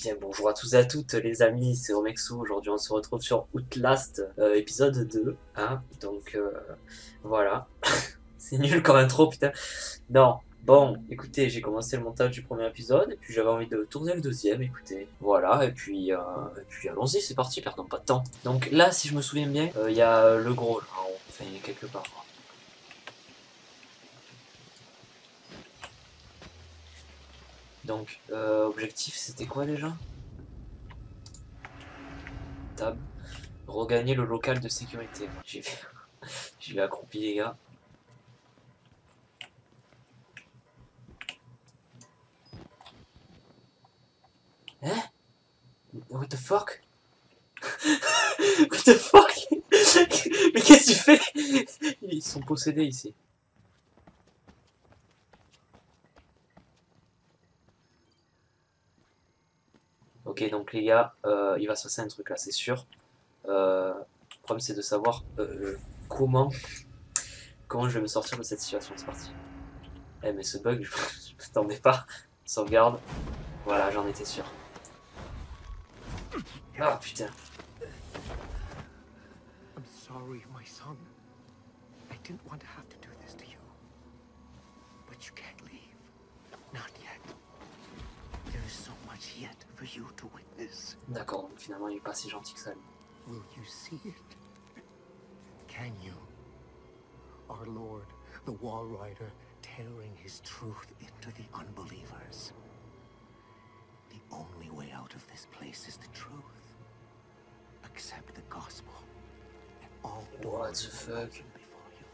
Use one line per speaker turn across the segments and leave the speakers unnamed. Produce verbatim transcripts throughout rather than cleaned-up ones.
Bien, bonjour à tous et à toutes les amis, c'est Omexou. Aujourd'hui on se retrouve sur Outlast euh, épisode deux, hein, donc euh, voilà. C'est nul comme intro, putain. Non, bon, écoutez, j'ai commencé le montage du premier épisode et puis j'avais envie de tourner le deuxième, écoutez. Voilà, et puis, euh, et puis allons-y, c'est parti, perdons pas de temps. Donc là, si je me souviens bien, il euh, y a euh, le gros là, en haut, enfin il est quelque part. Donc, euh, objectif c'était quoi déjà? Tab. Regagner le local de sécurité. J'ai vu, j'ai vu accroupi les gars. Hein? What the fuck? What the fuck? Mais qu'est-ce que tu fais? Ils sont possédés ici. Ok, donc les gars, euh, il va se passer un truc là, c'est sûr. Euh, le problème c'est de savoir euh, comment, comment je vais me sortir de cette situation. C'est parti. Eh mais ce bug, je ne m'attendais pas. Sauvegarde. Voilà, j'en étais sûr. Ah putain.
I'm sorry, my son. I didn't want to have to do this to you. But you can't leave. Not yet. There is so much yet for you to witness.
D'accord, donc finalement il est pas si gentil que ça.
Will you see it? Can you? Our Lord, the Wall Rider, tearing his truth into the unbelievers. The only way out of this place is the truth. Accept the gospel, and all
What
doors
the
will
fuck?
open before you.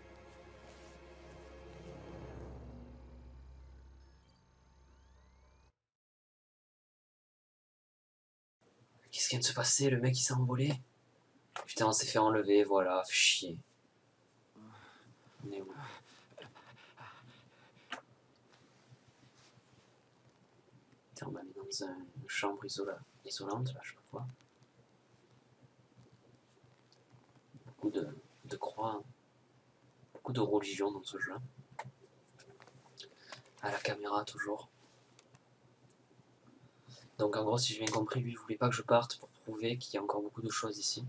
Qu'est-ce qui vient de se passer? Le mec il s'est envolé. Putain, on s'est fait enlever, voilà, chier. On est où? Putain, on m'a mis dans un- une chambre isola, isolante, là, je sais pas quoi. Beaucoup de, de croix, hein. Beaucoup de religion dans ce jeu. À la caméra, toujours. Donc en gros, si j'ai bien compris, lui, il voulait pas que je parte pour prouver qu'il y a encore beaucoup de choses ici.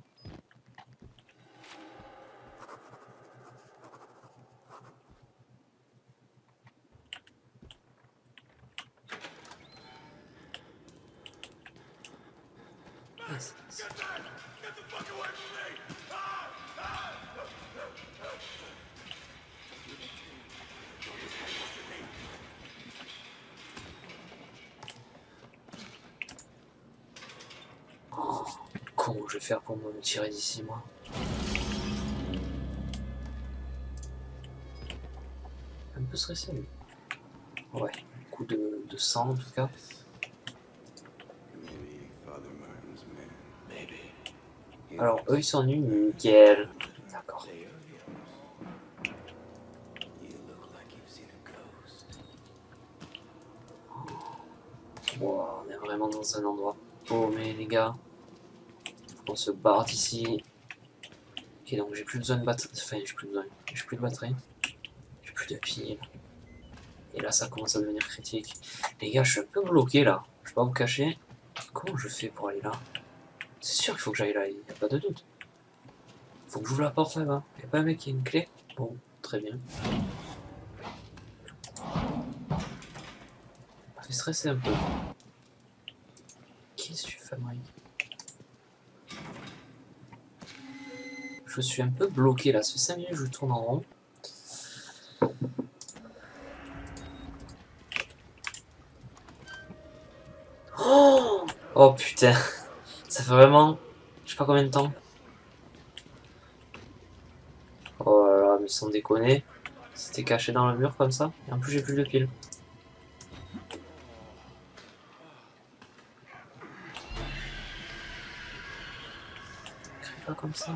Ah, c'est- c'est- Oh, comment je vais faire pour me tirer d'ici, moi? Un peu stressé, lui. Ouais, coup de, de sang en tout cas. Alors, eux, ils sont nus, nickel. D'accord. Wow, on est vraiment dans un endroit paumé, les gars. Faut qu'on se barre d'ici. Ok, donc j'ai plus besoin de batterie. Enfin, j'ai plus besoin. J'ai plus de batterie. J'ai plus de piles. Et là, ça commence à devenir critique. Les gars, je suis un peu bloqué là. Je vais pas vous cacher. Comment je fais pour aller là? C'est sûr qu'il faut que j'aille là, il n'y a pas de doute. Faut que j'ouvre la porte là-bas. Y'a pas un mec qui a une clé? Bon, très bien. Ça fait stresser un peu. Qu'est-ce que tu fais, Mike? Je suis un peu bloqué là. Ça fait cinq minutes que je tourne en rond. Oh, oh putain. Ça fait vraiment... Je sais pas combien de temps. Oh là là, mais sans déconner. C'était caché dans le mur comme ça. Et en plus, j'ai plus de piles. Crie pas comme ça.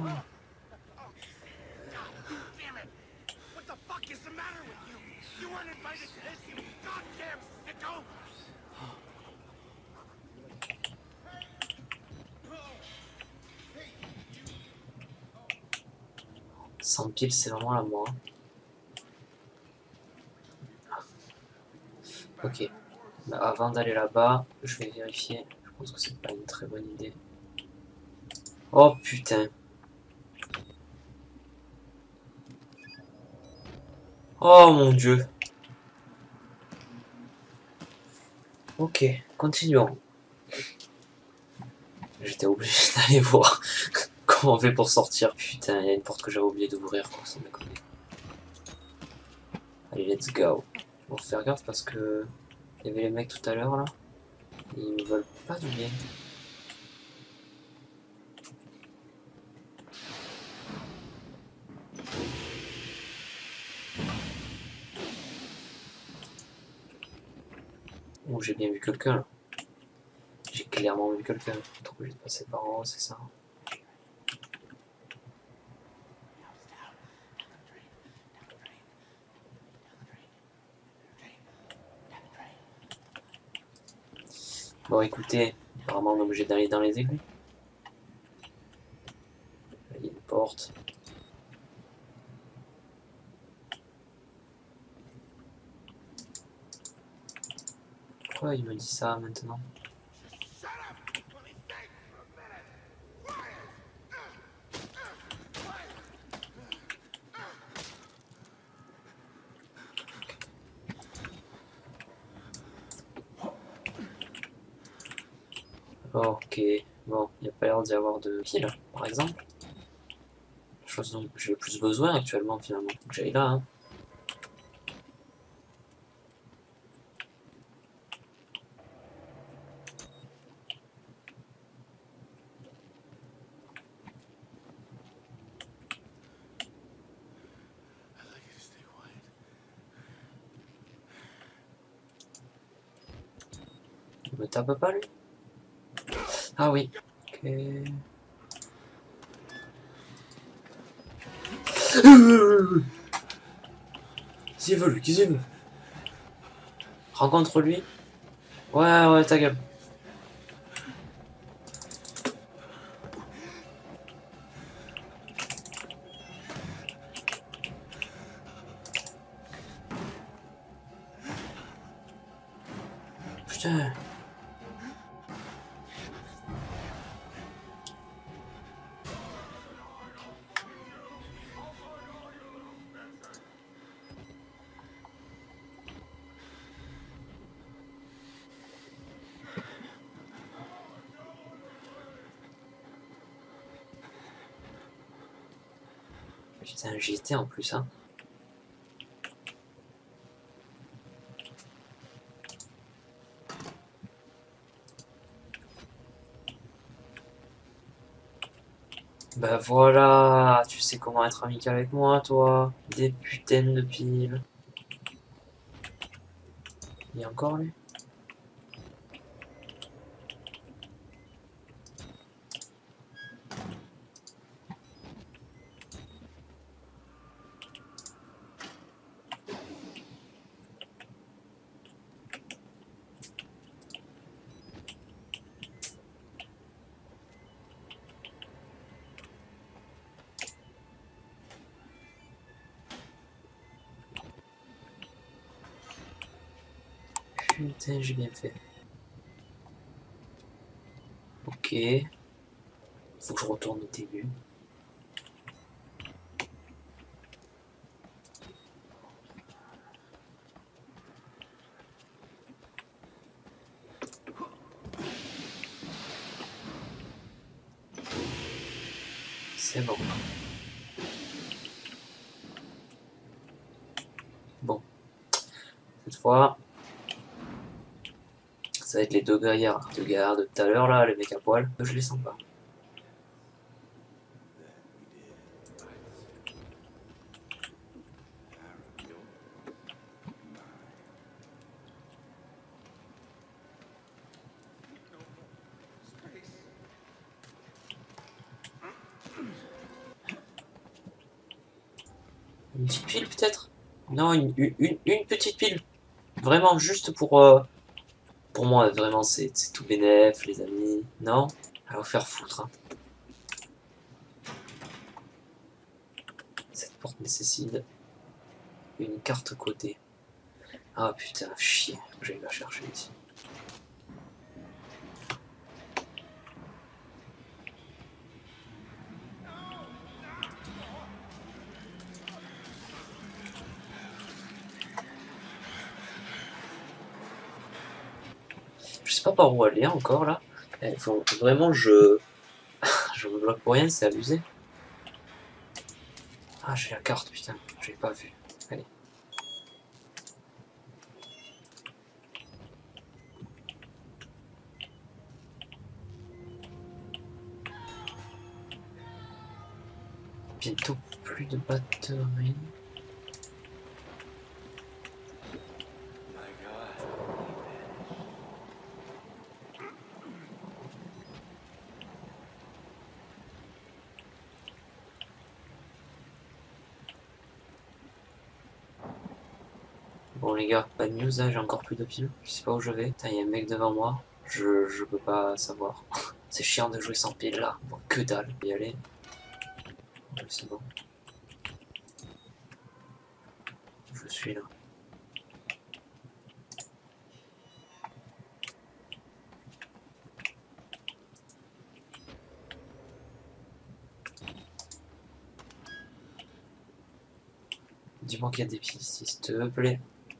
Damn it! What the fuck is the matter with you? You weren't invited to this, you goddamn sicko!
Sans piles, c'est vraiment la mort. Ok. Bah, avant d'aller là-bas, je vais vérifier. Je pense que c'est pas une très bonne idée. Oh putain. Oh mon dieu. Ok, continuons. J'étais obligé d'aller voir comment on fait pour sortir. Putain, il y a une porte que j'avais oublié d'ouvrir, quoi, sans déconner. Allez, let's go. Bon, faut faire gaffe parce que il y avait les mecs tout à l'heure là. Et ils me veulent pas du bien. Oh, j'ai bien vu quelqu'un là. J'ai clairement vu quelqu'un. Trop obligé de passer par en haut, c'est ça. Bon, écoutez, apparemment on est obligé d'aller dans les égouts. Il y a une porte. Pourquoi il me dit ça maintenant? Ok, bon, il n'y a pas l'air d'y avoir de piles, par exemple. Chose dont j'ai le plus besoin actuellement finalement. Faut que j'aille là, hein. Il me tape pas lui? Ah oui. Ok. Qu'est-ce qu'il veut lui? Qu'est-ce qu'il veut? Rencontre lui? Ouais, ouais, ta gueule. Putain. Putain, j'y étais en plus, hein. Bah voilà, tu sais comment être amical avec moi, toi. Des putains de piles. Il y a encore lui? Putain, j'ai bien fait. Ok. Faut que je retourne au début. C'est bon. Bon. Cette fois, ça va être les deux gaillards. Deux gaillards de tout à l'heure, là, les mecs à poil. Je les sens pas. Une petite pile, peut-être? Non, une, une, une petite pile. Vraiment, juste pour... Euh, pour moi, vraiment, c'est tout bénef, les amis. Non? À vous faire foutre, hein. Cette porte nécessite une carte codée. Ah putain, chier, j'allais la chercher ici. Je sais pas par où aller encore là. Il faut vraiment je... je me bloque pour rien, c'est abusé. Ah, j'ai la carte, putain, j'ai pas vu. Allez. Bientôt plus de batterie. Bon les gars, pas de news, hein, j'ai encore plus de piles. Je sais pas où je vais. Putain, il y a un mec devant moi. Je, je peux pas savoir. C'est chiant de jouer sans pile là. Bon, que dalle. Je vais y aller. C'est bon. Je suis là. Dis-moi qu'il y a des piles ici, s'il te plaît.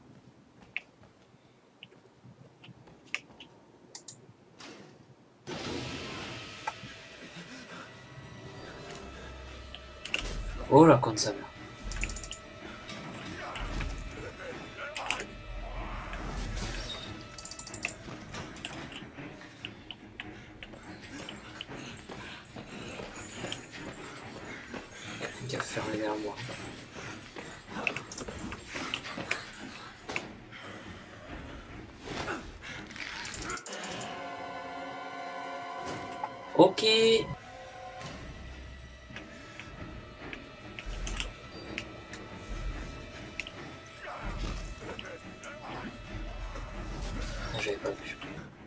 Oh la con sa mère. Quelqu'un qui a fermé derrière moi. Ok. J'avais pas vu.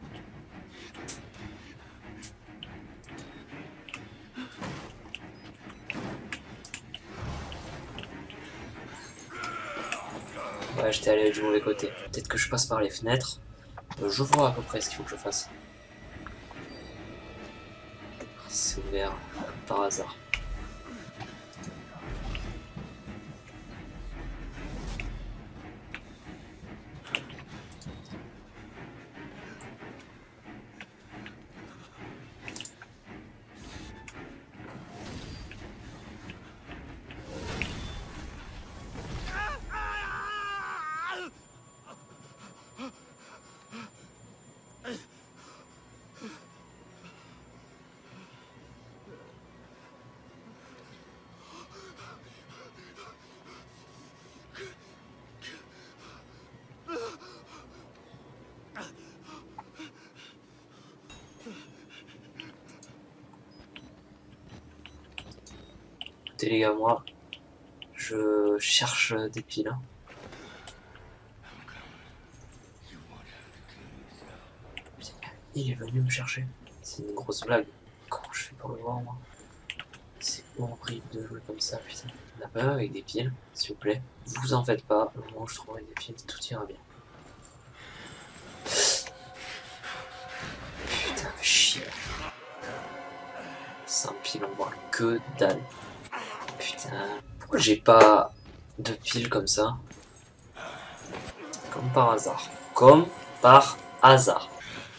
Ouais, j'étais allé du mauvais côté. Peut-être que je passe par les fenêtres. Euh, je vois à peu près ce qu'il faut que je fasse. C'est ouvert, par hasard. Écoutez les gars, moi, je cherche des piles. Il est venu me chercher. C'est une grosse blague. Comment je fais pour le voir, moi? C'est horrible de jouer comme ça, putain. On a pas un avec des piles, s'il vous plaît. Vous en faites pas. Le moment où je trouverai des piles, tout ira bien. Putain, fais chier. Sans piles, on voit que dalle. Putain. Pourquoi j'ai pas de piles comme ça? Comme par hasard. Comme par hasard.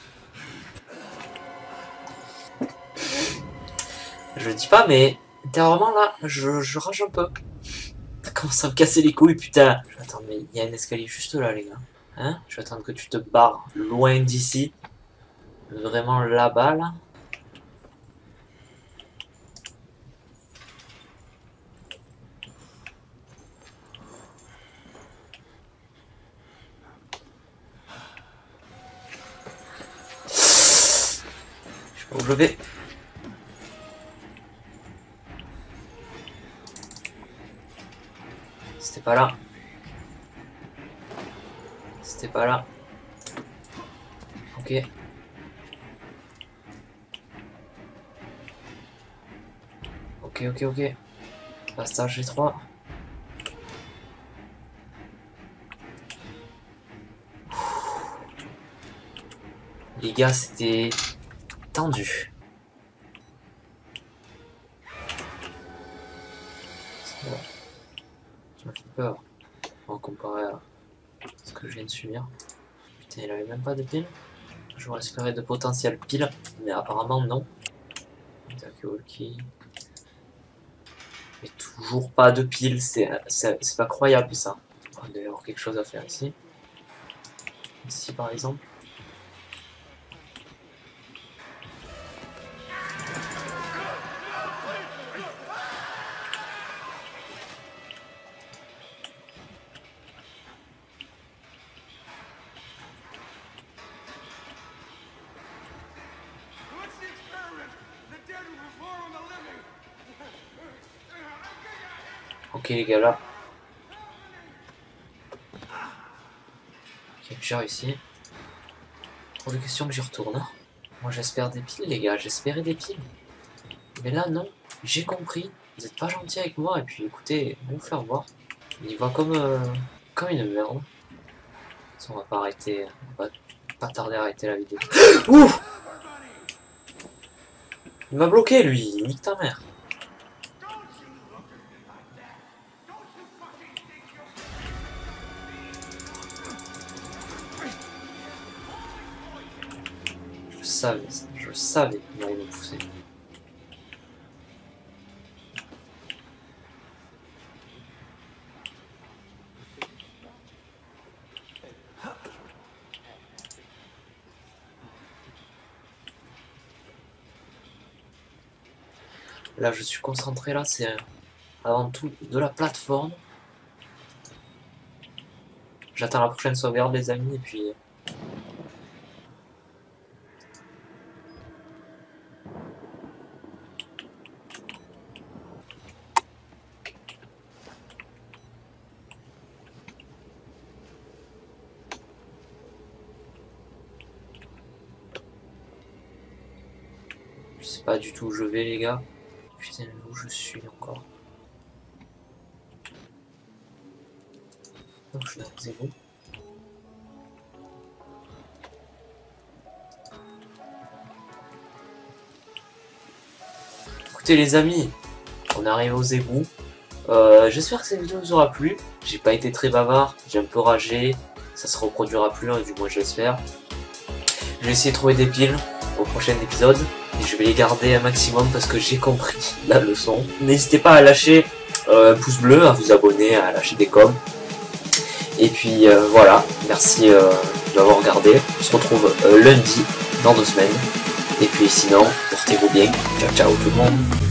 Je dis pas, mais intérieurement là, je, je rage un peu. Ça commence à me casser les couilles, putain. Je vais attendre, mais il y a un escalier juste là, les gars. Hein? Je vais attendre que tu te barres loin d'ici. Vraiment là-bas, là. Je sais pas où je vais. C'était pas là. C'était pas là. Ok. Ok, ok, ok. Passage G trois. Les gars, c'était tendu. Ça m'a fait peur en comparé à ce que je viens de subir. Putain, il avait même pas de pile. J'aurais espéré de potentiel pile, mais apparemment non. Walkie. Mais toujours pas de pile, c'est pas croyable ça. Il doit y avoir quelque chose à faire ici. Ici par exemple. Ok les gars là. Ok, j'ai réussi. Trop de questions que j'y retourne. Moi j'espère des piles les gars, j'espérais des piles. Mais là non, j'ai compris. Vous êtes pas gentils avec moi et puis écoutez, on va vous faire voir. Il va comme, euh, comme une merde. On va pas arrêter, on va pas tarder à arrêter la vidéo. Ouf! Il m'a bloqué lui, nique ta mère. Je savais, je savais qu'il allait me pousser. Là, je suis concentré, là, c'est avant tout de la plateforme. J'attends la prochaine sauvegarde, les amis, et puis... Je sais pas du tout où je vais, les gars. Putain, où je suis encore. Donc, je suis dans zéro. Écoutez les amis, on arrive aux égouts. Euh, J'espère que cette vidéo vous aura plu. J'ai pas été très bavard, j'ai un peu ragé. Ça se reproduira plus, hein, du moins j'espère. Je vais essayer de trouver des piles au prochain épisode. Et je vais les garder un maximum parce que j'ai compris la leçon. N'hésitez pas à lâcher euh, un pouce bleu, à vous abonner, à lâcher des coms. Et puis euh, voilà, merci euh, d'avoir regardé. On se retrouve euh, lundi dans deux semaines. Et puis sinon, portez-vous bien. Ciao ciao tout le monde.